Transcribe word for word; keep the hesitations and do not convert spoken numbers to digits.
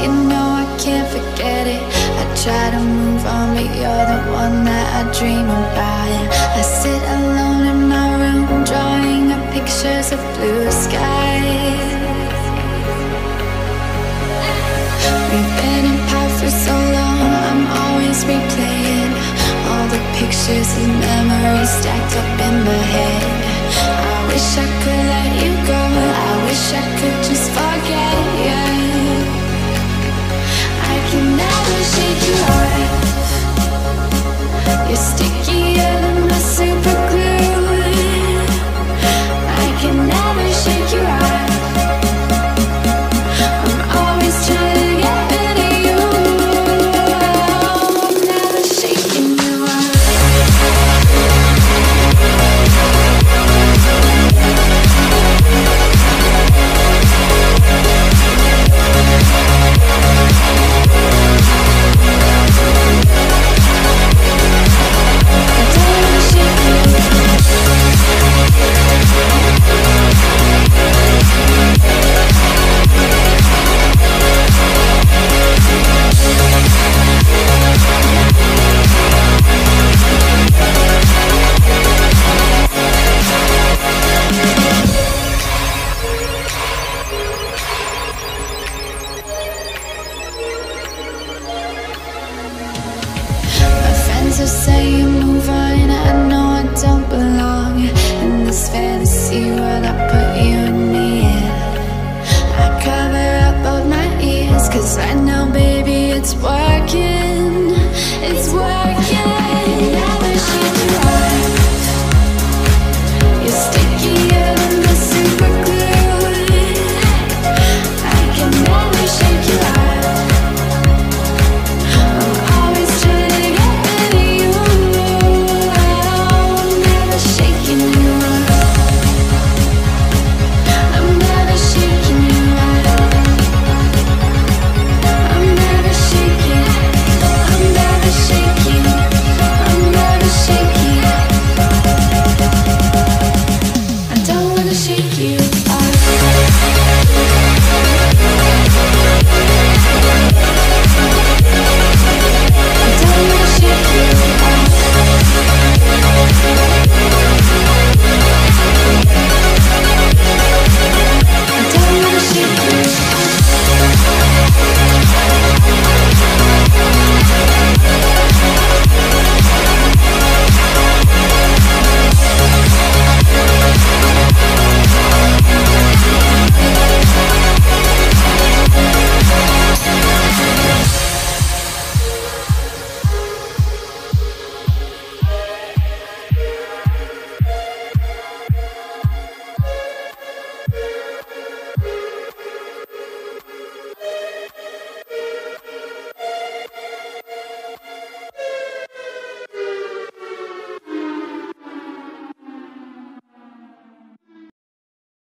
You know I can't forget it. I try to move on, but you're the one that I dream about. I sit alone in my room, drawing up pictures of blue skies. We've been apart for so long, I'm always replaying all the pictures and memories stacked up in my head. I wish I could let you go, I wish I could just forget you. I can never shake you off. You're sticking